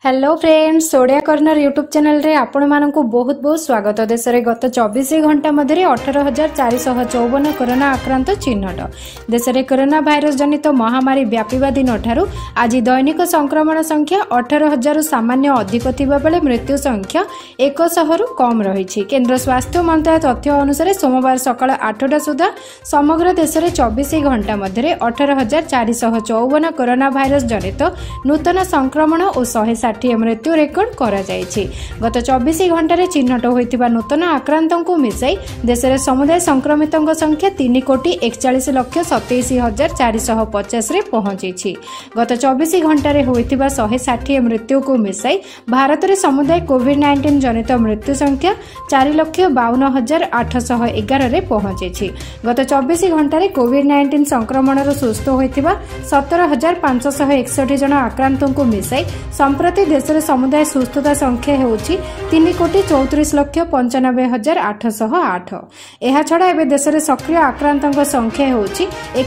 Hello friends, Odia corner YouTube channel रे आपण मानकु बहुत बहुत स्वागत। देश में गत 24 घंटा मध्य 18,454 कोरोना आक्रांत चिन्हट। देश में कोरोना भाइरस जनित महामारी व्यापीवा दिन ठारू आज दैनिक संक्रमण संख्या 18,000 सामान्य अधिक थिबा बेले मृत्यु संख्या 100 रु कम रही। केंद्र स्वास्थ्य मंत्रालय तथ्य अनुसार सोमवार सकाळ 8टा सुधा समग्र देश में 24 घंटा मध्य 18,454 कोरोना भाइरस जनित नूतन संक्रमण और 160 मृत्यु रेकर्ड करा जायछि। गत 24 घंटे चिन्हट होइतिबा नूतन आक्रांतों को मिसाई देश में समुदाय संक्रमितों संख्या 3,41,27,450 रे पहुंची। गत 24 घंटे होइतिबा 160 मृत्यु को मिसाई भारत में समुदाय कोविड-19 जनित मृत्यु संख्या 4,52,811 रे पहुंची। गत 24 घंटे कोविड-19 संक्रमण सुस्थ होइतिबा 17,561 जन आक्रांतों को मिसाई संप्रति देश में समुदाय सुस्थता संख्या होउछि 3,34,95,808। एहा छडा एबे देश में सक्रिय आक्रांतों संख्या होउछि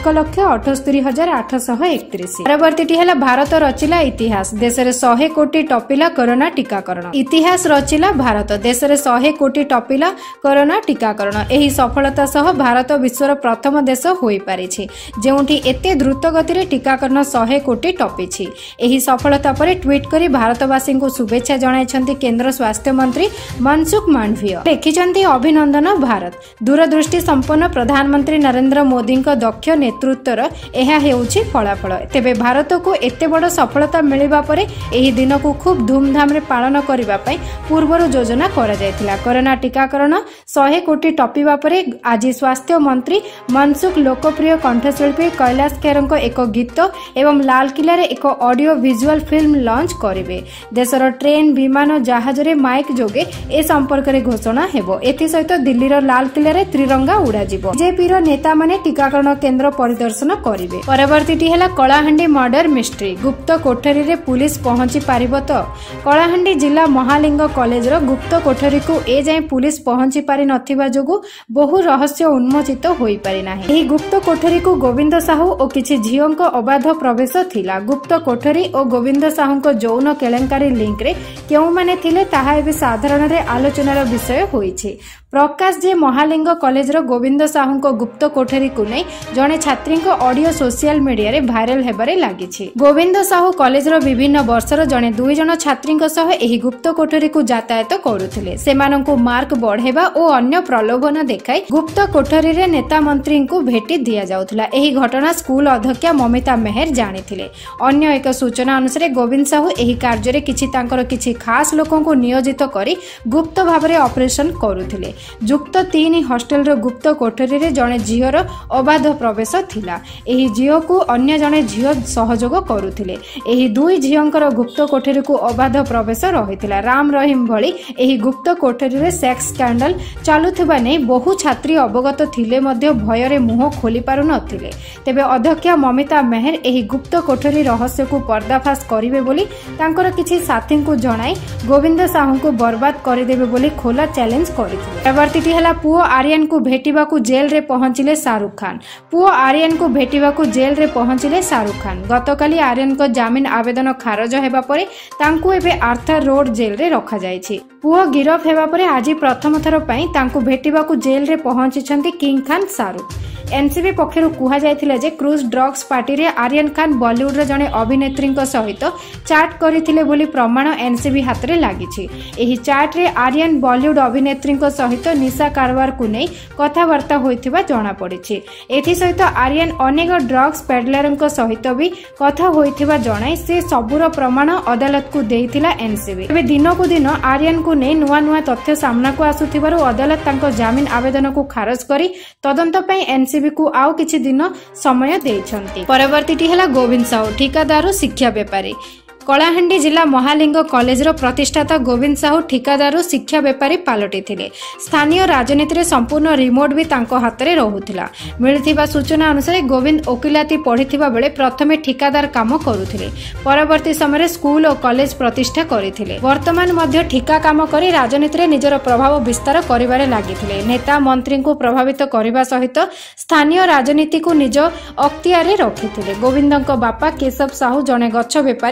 1,78,831। परवर्तीटी हैला भारत रचिला इतिहास। देश में 100 कोटी टपिला कोरोना टीकाकरण। इतिहास रचिला भारत। देश में 100 कोटी टपिला कोरोना टीकाकरण। एही सफलता सह भारत विश्वर प्रथम देश होई पारिछि जेउठी एते द्रुत गति रे टीकाकरण 100 कोटी टपिछि। एही सफलता पर ट्वीट करी भारतवासी को शुभेच्छा जणाइछन्ति केंद्र स्वास्थ्य मंत्री मनसुख मांडविया। लिखिछन्ति अभिनंदन भारत। दूरदृष्टि संपन्न प्रधानमंत्री नरेंद्र मोदी दक्ष नेतृत्वर एहा हेउछि फलाफल। तेबे भारत को एते बड़ सफलता मिलिबा परे एही दिन को खूब धूमधाम रे पालन करिबा पई पूर्वरु योजना करा जायतिला। कोरोना टीकाकरण 100 कोटी टपिबा परे आज स्वास्थ्य मंत्री मनसुख लोकप्रिय कंठशिल्पी कैलाश खेरଙ୍କ एक गीत एवं लाल किला रे एक ऑडियो विजुअल फिल्म लॉन्च करिवे। देशर ट्रेन विमान जहाज रे माइक जोगे ए संपर्क रे घोषणा हेबो। एथि सहित दिल्ली रो लाल किला रे त्रिरंगा उड़ाजिबो। बीजेपी रो नेता माने टीकाकरण केंद्र परिदर्शन करिवे। परवर्तीटी हैला कलाहांडी मर्डर मिस्ट्री। गुप्त कोठरी रे पुलिस पहुंची पारिबो तो? कलाहांडी जिला महालिंग कॉलेज रो गुप्त कोठरी को ए जाय पुलिस पहुंची पारि नथिबा जोगु बहु रहस्य उन्मोचित होई पारि नाही। एही गुप्त कोठरी को गोविंद साहू और किछि झियोंक अबाध प्रवेश थिला। गुप्त कोठरी और गोविंद साहूंक जौन केलेंकारी लिंक रे केउ माने थिले ताहा एबे साधारण रे आलोचनार विषय होईछि। प्रकाश जे महालिंग कॉलेज रो गोविंद साहूंक गुप्त कोठरी को नै जणे छात्री ऑडियो सोशल मीडिया रे भाइरल हेबारे लागिछि। गोविंद साहू कॉलेज रो विभिन्न वर्षर जणे 2 जण छात्री सह एही गुप्त कोठरी को यातायात करुथिले। सेमानंकु मार्क बढ़ेबा और अन्य प्रलोभन देखाई गुप्त कोठरी रे नेता मंत्री को भेटी दिया जाउथला। एही घटना स्कूल अध्यक्षा ममिता मेहर जानिथिले। अन्य एक सूचना अनुसार गोविंद साहू एही कार्य रे किछि तांकर किछि खास लोकन को नियोजित करी गुप्त भाव रे ऑपरेशन करुथिले। जुक्त 3 हॉस्टल रो गुप्त कोठरी रे जणे झियोर अबाध प्रवेश थिला। एही झियो को अन्य जणे झियो सहयोग करुथिले। एही 2 झियोंकर गुप्त कोठरी को अबाध प्रवेश रहिथिला। राम रहीम भली एही गुप्त कोठरी रे सेक्स स्कैंडल चालुथिबा नै बहु छात्री अवगत थिले मध्य भय रे मुह खोली पारु नथिले। तेबे अध्यक्ष ममिता मेहर एही गुप्त कोठरी रहस्य को पर्दाफाश करिवे बोली तांकर किछि साथी को जणाई गोविंद साहू को बर्बाद करदेवे बोली खोला चैलेंज करथिले। परवर्तीटी हला पुओ आर्यन को भेटिबा को जेल रे पहुंचिले शाहरुख खान। पुओ आर्यन को भेटिबा को जेल रे पहुंचिले शाहरुख खान। गतकाली आर्यन को जामिन आवेदन खारज हेबा परे तांकु एबे आर्थर रोड जेल रे रखा जायछि। पुओ गिरफ हेबा परे आज प्रथम थर पई तांकु भेटिबा को जेल रे पहुंचिछन्ति किंग खान शाहरुख। एनसीबी पक्षरु कुहा जायथिला जे क्रूज ड्रग्स पार्टी रे आर्यन खान बॉलीवुड रे जणे अभिनेत्री सहित चाट करिथिले बोली प्रमाण एनसीबी हाथ रे लागिछि। एही चाट रे आर्यन बॉलीवुड अभिनेत्री सहित निशा कारबार को नै कथावार्ता होइथिबा जणा पड़िछि। एथि सहित आर्यन अनेक ड्रग्स पेडलर सहित भी कथा होइथिबा जणाई से सबुर प्रमाण अदालत को देइथिला एनसीबी। एबे दिन को दिन आर्यन को नै नुवा नुवा तथ्य सामना को आसुथिबारु अदालत तांको जामिन आवेदन को खारज करी तदंत पई एनसीबी को आउ किछि दिन समय देइछन्ति। परवर्तीटी हैला गोविंद साहू ठिकादार शिक्षा व्यापारी। कलाहांडी जिला महालिंग कॉलेज रो प्रतिष्ठाता गोविंद साहू ठिकादार शिक्षा व्यापारी पलटि थिले। स्थानीय राजनीति रे संपूर्ण रिमोट भी तांको हाथ रे रहुथिला। मिलिथिबा सूचना अनुसार गोविंद ओकिलाती पढ़िथिबा बेले प्रथमे ठिकादार काम करुथिले। परवर्ती समय स्कूल और कॉलेज प्रतिष्ठा करिथिले। वर्तमान मध्य ठिका काम करी राजनीति रे निजर प्रभाव विस्तार करिबारे लागिथिले। नेता मंत्री को प्रभावित करिबा सहित स्थानीय राजनीति को निज अख्तियार रे रखिथिले। गोविंदଙ୍କ बापा केशव साहू जणे गच्छ व्यापारी थिले।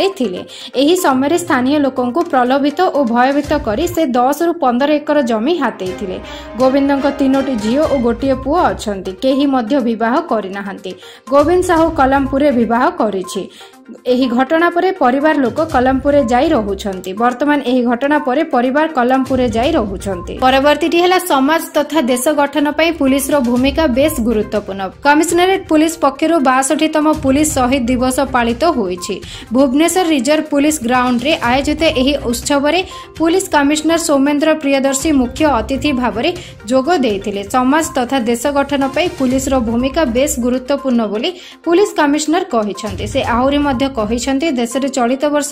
एही समय स्थानीय लोकंकु प्रलोभित और भयभीत करी से 10 ରୁ 15 एकर जमी हातेइथिले। गोविंदଙ୍କ 3ଟି झियो और गोटिए पुओ अछंती, केही मध्य विवाह करिनाहांती। गोविंद साहू कलमपुरे विवाह करिछि। एही घटना परे परिवार लोक कलमपुरे जाई रहुछंती। वर्तमान एही घटना परे परिवार कलमपुरे जाई रहुछंती। परवर्तीटी हला समाज तथा देश गठन पई पुलिस रो भूमिका बेस गुरुत्वपूर्ण। कमिशनरेट पुलिस पक्षरु 62तम पुलिस शहीद दिवस पालित होईछि। भुवनेश्वर रिजर्व पुलिस ग्राउंड रे आयोजित एही उत्सव रे पुलिस कमिशनर सौमेन्द्र प्रियदर्शी मुख्य अतिथि भाबरे जोग देइथिले। समाज तथा देश गठन पई पुलिस रो भूमिका बेस गुरुत्वपूर्ण बोली पुलिस कमिशनर कहिसंती। से आहुरी कहिसंती देश रे चलित वर्ष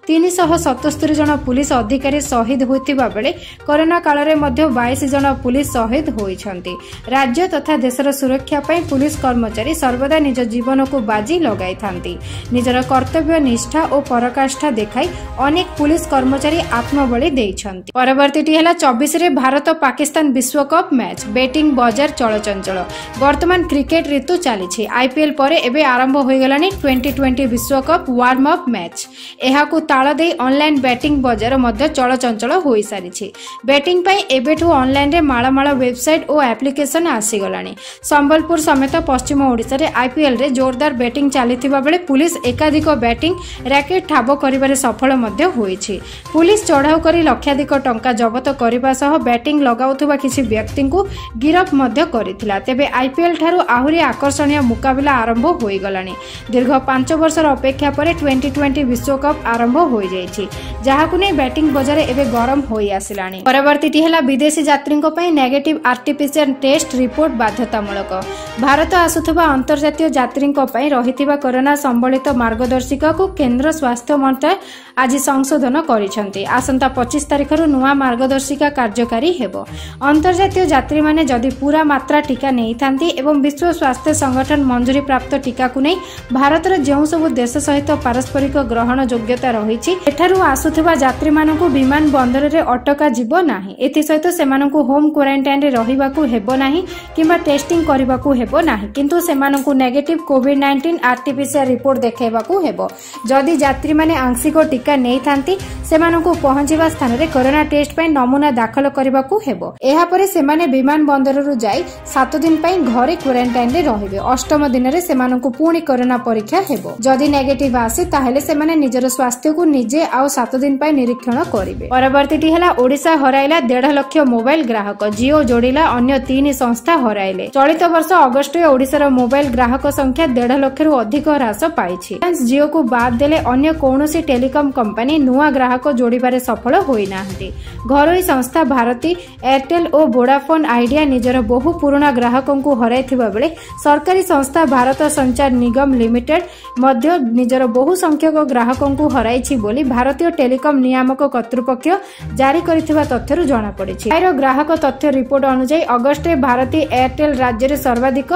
377 जन पुलिस अधिकारी शहीद होइतिबा बेले कोरोना काल रे मध्य 22 जन पुलिस शहीद होइछंती। राज्य तथा देशर सुरक्षा पई पुलिस कर्मचारी सर्वदा निज जीवन को बाजी लगाई थांती। निजर कर्तव्य निष्ठा और पराकाष्ठा देखाई अनेक पुलिस कर्मचारी आत्मबलि देइछंती। परवर्तीटी हला 24 रे भारत पाकिस्तान विश्व कप मैच बैटिंग बाजार चलचंचल। वर्तमान क्रिकेट ऋतु चली। आईपीएल परे एबे आरंभ होई गलानी 2020 विश्व कप वार्म अप मैच। एहाकु ताळ देई ऑनलाइन बैटिंग बाजार मध्य चलचंचल होई सारिछि। बैटिंग पई एबेठु ऑनलाइन रे माळमाळ वेबसाइट और एप्लिकेशन आसी गलानी। संबलपुर समेत पश्चिम ओडिसा रे आईपीएल रे जोरदार बैटिंग चलीथिबा बेले पुलिस एकाधिक बैटिंग रैकेट ठाब करिबारे सफल मध्य होईछि। पुलिस चढ़ाऊ करी लक्षाधिक टंका जब्त करबा सह बैटिंग लगाउथुबा किछि व्यक्ति को गिरफ मध्य करिथिला। तेबे आईपीएल ठारू आहुरी आकर्षणीय मुकाबला आरंभ होई गलानी। दीर्घ 5 वर्षर अपेक्षा परे 2020 विश्व कप आरंभ होई जायछि, जहाकु नै बैटिंग बाजार एबे गरम होई आसिलानी। परवर्तीटी हला विदेशी यात्रींको पई नेगेटिव आरटीपीसीआर टेस्ट रिपोर्ट बाध्यतामूलक। भारत आसुथबा अंतर्जातीय यात्रींको पई रहिथिबा कोरोना संबलित मार्गदर्शिका को केंद्र स्वास्थ्य मंत्रालय आज संशोधन करिसंती। आसंता 25 तारिखरु नुवा मार्गदर्शिका कार्यकारी हेबो। अंतर्जातीय यात्री माने जदि पूरा मात्रा टीका नै थांती एवं विश्व स्वास्थ्य संगठन मंजूरी प्राप्त टीका को नै भारतर जेउ सब देश सहित पारस्परिक ग्रहण योग्यता रही एठारू आसुथबा यात्री मानकु विमान बंदर रे अटका जिवो नाही। एथि सहित सेमानकु होम क्वारंटाइन रे रहिबाकु हेबो नाही किबा टेस्टिंग करिबाकु हेबो नाही, किंतु सेमानकु नेगेटिव कोविड-19 आरटीपीसीआर रिपोर्ट देखाइबाकु हेबो। जदि यात्री माने आंशिक टीका नै थांती सेमानकु पहुंचीबा स्थान रे कोरोना टेस्ट पई नमूना दाखल करिबाकु हेबो। एहा परे सेमाने विमान बंदर रु जाई 7 दिन पई घरे क्वारंटाइन रे रहिबे। 8म दिन रे सेमानकु पुणी कोरोना परीक्षा हेबो। जदि नेगेटिव आसे ताहेले सेमाने निजर स्वास्थ्य को निजे आउ 7 दिन पई निरीक्षण करिवे। परवर्तीटी हला ओडिसा हराइला 1.5 लाख मोबाइल ग्राहक। जियो जोड़िला अन्य 3 संस्था हराइले। चलित वर्ष अगस्त रे ओडिसार मोबाइल ग्राहक संख्या 1.5 लाख रु अधिक ह्रास पाइछि। जियो को बाद देले अन्य कोनोसी टेलिकम कंपनी नुआ ग्राहक जोड़िबारे सफल होई नाहंती। घरोई संस्था भारती, एयरटेल और वोडाफोन आइडिया निजर बहु पुराना ग्राहकंकु हराइथिबा बेले सरकारी संस्था भारत संचार निगम लिमिटेड मध्य निजर बहु संख्यक ग्राहकंकु हराइछि बोली भारतीय टेलिकम नियामक कर्तृपक्ष जारी करिथिबा तथ्यरु जणा पड़िछि। आइरो ग्राहक तथ्य रिपोर्ट अनुसार अगस्त रे भारती एयरटेल राज्य रे सर्वाधिक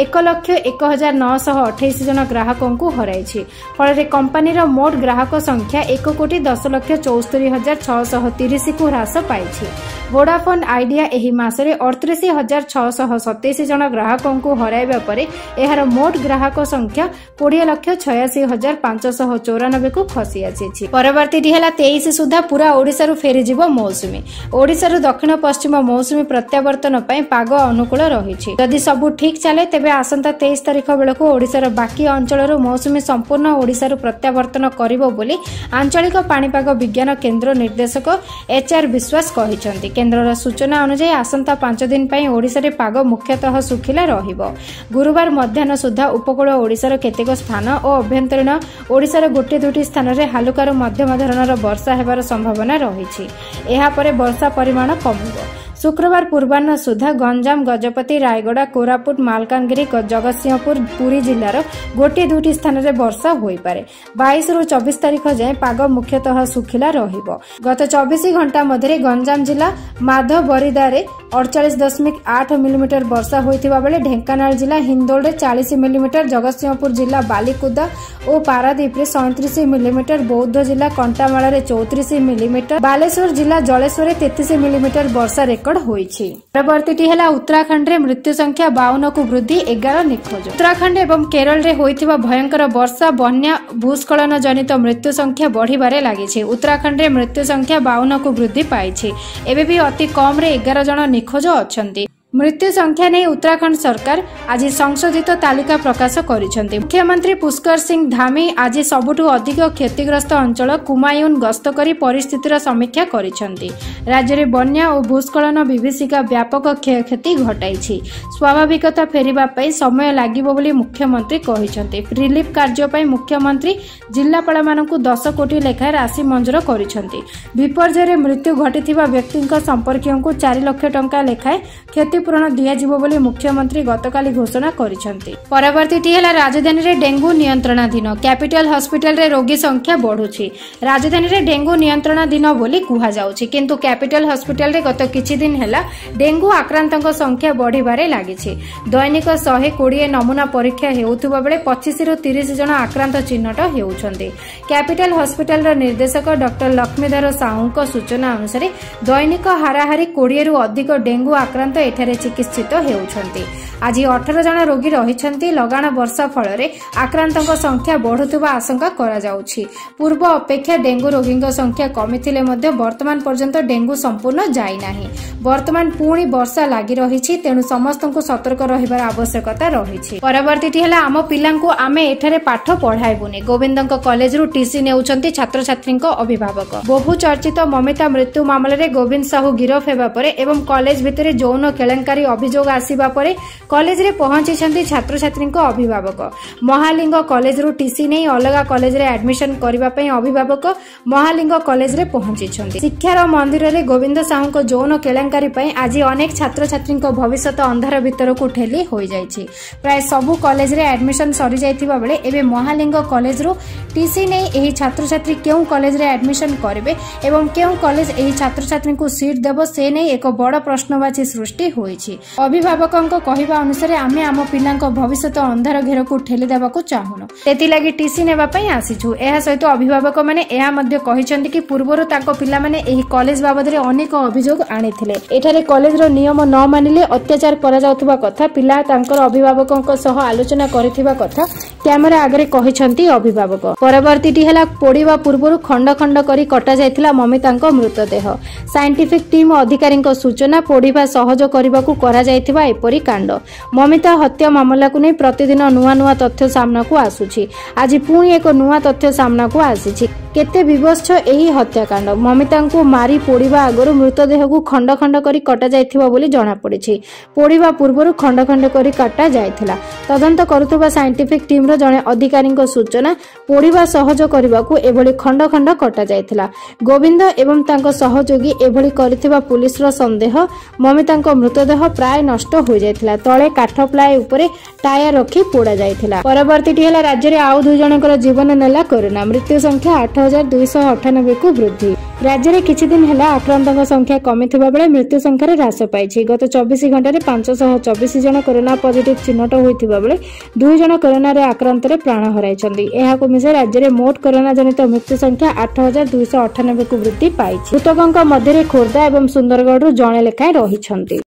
1,01,928 जन ग्राहकंकु हराइछि। फल रे कंपनी रो मोट ग्राहक संख्या 1,10,74,630 को ह्रास पाइछि। वोडाफोन आइडिया एही मासरे 38,627 जन ग्राहकंकु हराइबा परे एहार मोट ग्राहक संख्या 20,86,594 को खसी आछि। परवर्ती हला 23 सुधा पूरा ओडिसा रु फेरी जिवो मौसुमी। ओडिसा रु दक्षिण पश्चिम मौसुमी प्रत्यावर्तन पई पाग अनुकूल रहिछि। जदि सब ठीक चले तेबे आसंता 23 तारिख बेलको ओडिसार बाकी अंचल रु मौसुमी संपूर्ण ओडिसा रु प्रत्यावर्तन करिवो बोली आंचलिक पाणीपाग विज्ञान केंद्र निर्देशक एचआर विश्वास कहिसंती। केंद्रर सूचना अनुसार आसंता 5 दिन पई ओडिसा रे पाग मुख्यतः सुखिला रहिबो। गुरुवार मध्याह्न सुधा उपकूल ओडिसार केतेक स्थान और अभ्यंतरीण ओडिसार गोटे दुटी स्थान रे हालुकार मध्यम धरणर वर्षा हेबार संभावना रहिछि। एहा परे वर्षा परिमाण कमिबो। शुक्रवार पूर्वाह्न सुधा गंजाम, गजपति, रायगड़ा, कोरापुट, मालकानगिरी, जगतसिंहपुर, पुरी जिल्लार गोटे दुटी स्थान रे वर्षा होई पारे। 22 रु 24 तारिख जाए पाग मुख्यतः सुखिला रहिबो। गत 24 घंटा मध्य गंजाम जिला माधवबरिदा रे 48.8 मिलीमीटर वर्षा होइथिबा बेले ढेंकानाल जिला हिंदोल रे 40 मिलीमीटर, जगतसिंहपुर जिला बालीकुदा और पारादीप रे 37 मिलीमीटर, बौद्ध जिला कंटामाला रे 34 मिलीमीटर, बालेश्वर जिला जलेश्वर रे 33 मिलीमीटर वर्षा रेकर्ड रेकर्ड होईछि। परवर्तीटी हेला उत्तराखंड रे मृत्यु संख्या 52 को वृद्धि 11 निखोज। उत्तराखंड एवं केरल रे होइथिबा भयंकर वर्षा बन्या भूस्खलन जनित मृत्यु संख्या बढ़िबारे लागिछि। उत्तराखंड रे मृत्यु संख्या 52 को वृद्धि पाइछि। एबे भी अति कम रे 11 जन निखोज अछंती। मृत्यु संख्या नहीं उत्तराखंड सरकार आज संशोधित तालिका प्रकाश करिसेंती। मुख्यमंत्री पुष्कर सिंह धामी आज सबुठु अधिक क्षतिग्रस्त अंचल कुमायून गस्त करी परिस्थितिर समीक्षा करिसेंती। राज्य में बन्या और भूस्खलन विभीषिका व्यापक क्षयक्षति घटाइछि। स्वाभाविकता फेरिबा पई समय लागिबो बोली मुख्यमंत्री कहिसेंती। रिलीफ कार्य पई मुख्यमंत्री जिल्लापाल मानकु 10 कोटी लेखा राशि मंजूर करिसेंती। विपर्जय रे मृत्यु घटिथिबा व्यक्तिଙ୍କ संपर्कियों 4 लाख टंका लेखाए क्षतिपूरण दियाजिबो बोली मुख्यमंत्री गतकाली घोषणा करिसेंती। परवर्तीटी हेला राजधानी रे डेंगू नियंत्रणाधीन। कैपिटल हॉस्पिटल रे रोगी संख्या बढ़ुछि। राजधानी रे डेंगू नियंत्रणाधीन बोली कुहा जाउछि, किंतु कैपिटल हॉस्पिटल रे गत किछि दिन हेला डेंगू आक्रांतक संख्या बढ़िबारे लागिछि। दैनिक 120 नमूना परीक्षा हेउथुबा बेले 25 रु 30 जन आक्रांत चिन्हट हेउछन्ते। कैपिटल हॉस्पिटल रो निर्देशक डॉक्टर लक्ष्मीधर साहूଙ୍କ सूचना अनुसार दैनिक हाराहारी 20 रु अधिक डेंगू आक्रांत एठारे चिकित्सित हेउछन्ते। आज 18 जन रोगी रहिछन्ती। लगाण वर्षा फल आक्रांतक संख्या बढ़ुवा आशंका करा जाउछि। पूर्व अपेक्षा डेंगू रोगी संख्या कमिथिले मध्य वर्तमान पर्यंत डेंगू संपूर्ण जाई नाही। वर्तमान पुणी वर्षा लागि रहिछि, तेणु समस्तଙ୍କୁ सतर्क रहिबार आवश्यकता रहिछि। परवर्तीटी हेला आम पिलांकु आमे एठारे पाठ पढाइबुनी। गोविंदଙ୍କ कॉलेज रु टीसी नेउछन्ती छात्र छात्रीଙ୍କ अभिभावक। बहु चर्चित ममिता मृत्यु मामले रे गोविंद साहू गिरफ हेबा परे एवं कॉलेज भितरे यौन केलेंकारी अभियोग आसीबा परे कॉलेज रे पहुंची छात्र छात्रीଙ୍କ अभिभावक। महालिंग कॉलेज रु टीसी नहीं अलगा कॉलेज रे एडमिशन करबा पई अभिभावक महालिंग कॉलेज रे पहुंची। शिक्षार मंदिर रे गोविंद साहू यौन केलेंकारी पई आज अनेक छात्र छात्रीଙ୍କ भविष्यत अंधार भितर को ठेली होई जाइछि। प्राय सबु कॉलेज रे एडमिशन सरी जाइथिबा बेले एबे महालिंग कॉलेज रु टीसी नहीं एही छात्र छात्री केउ कॉलेज रे एडमिशन करबे एवं केउ कॉलेज एही छात्र छात्री को सीट देबो से नहीं एक बड़ प्रश्नवाची सृष्टि होइछि। अभिभावकଙ୍କ कहिबा अनुसार आमे आम पिलांक भविष्यत अंधार घेर को ठेली देबाकू चाहुनु, तेति लागि टीसी नेबा पई आसीछु। एहा सहित अभिभावक माने एहा मध्य कहिसंती कि पूर्वरु ताको पिला माने एही कॉलेज बाबद रे अनेक अभियोग आनिथिले। एठारे कॉलेज रो नियम न मानिले अत्याचार करा जाउथबा कथा पिला तांकर अभिभावकଙ୍କ सह आलोचना करिथिबा कथा कैमरा आगरे कहिसंती अभिभावक। परवर्तीटी हेला पोड़ीबा पूर्वरु खंड खंड करी कटा जायथिला ममितांक मृतदेह। साइंटिफिक टीम अधिकारीଙ୍କ सूचना पोड़ीबा सहज करबाकू करा जायथिबा एपरी कांड। ममिता हत्या मामला को नहीं प्रतिदिन नुआ नुआ तथ्य सामना को आसुछि। आज पुणी एक नुआ तथ्य सामना को आसीछि। केते विवश एही हत्याकांड। ममिता को मारी पोड़ीबा आगरु मृतदेह को खंड खंड करी कटा जायथिबा बोली जणा पड़िछि। पोड़ीबा पूर्वरु खंड खंड करी काटा जायथिला। तदंत करुथबा साइंटिफिक टीम रो जणे अधिकारीଙ୍କ सूचना पोड़ीबा सहज करबाकू एभली खंड खंड कटा जायथिला। गोविंद एवं तांको सहयोगी एभली करिथिबा पुलिस रो संदेह। ममितांको मृतदेह प्राय नष्ट हो जायथिला। तळे काठ प्लाय उपरे टायर रखी पोड़ा जायथिला। परवर्तीटी हेला राज्य रे आउ 2 जनकर जीवन नेला कोरोना। मृत्यु संख्या 8298 को वृद्धि। राज्य में किछि दिन हेला आक्रांतक संख्या कमिथिबा बेले मृत्यु संख्या रे ह्रास पाइछि। गत 24 घंटा रे 524 जन कोरोना पॉजिटिव चिन्हट होइथिबा बेले 2 जन कोरोना रे आक्रांत रे प्राण हराइछन्ती। एहाको मिसे राज्य रे मोट कोरोना जनित मृत्यु संख्या 8298 को वृद्धि पाइछि। मृतकଙ୍କ मध्य रे खोर्धा एवं सुंदरगढ़ रु जणे लेखाए रहिछन्ती।